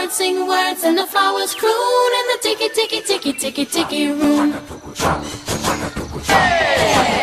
birds sing words and the flowers croon in the tiki tiki tiki tiki tiki room. Hey!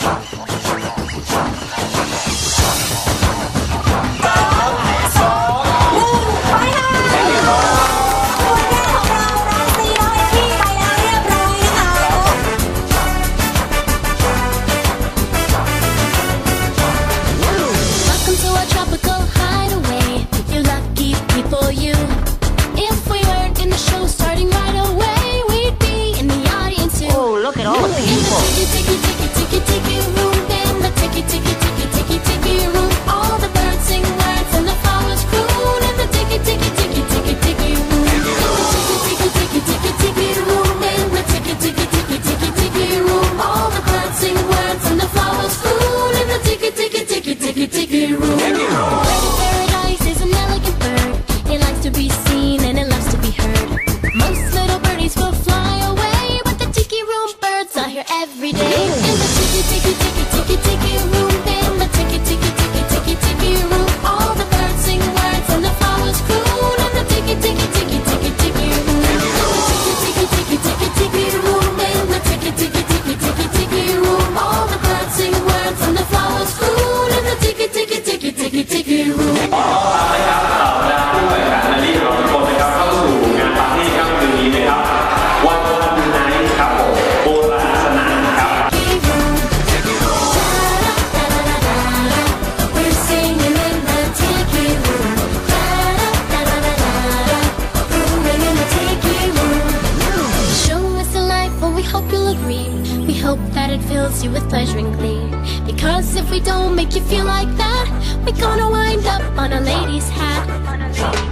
Paradise is an elegant bird. It likes to be seen and it loves to be heard. Most little birdies will fly away, but the tiki room birds are here every day. In the tiki tiki tiki tiki tiki room, in the tiki tiki tiki tiki tiki room, all the birds sing words and the flowers croon in the tiki tiki tiki tiki tiki room. Tiki tiki tiki tiki room, in the tiki tiki tiki tiki tiki room, all the birds sing words and the flowers croon in the tiki tiki tiki tiki tiki room. ขอต้อนรับนะครับเหล่าบรรดาผู้แข่งขันและนี่เราทุกคนนะครับเข้าสู่งานปาร์ตี้ค่ำคืนนี้นะครับวันไนท์ครับผมโบราณสนานครับ We're singing in the tiki room. Rooming in the tiki room. Show us the life, and we hope you'll agree. We hope that it fills you with pleasure and glee. Because if we don't make you feel like that, we're gonna wind up on a lady's hat.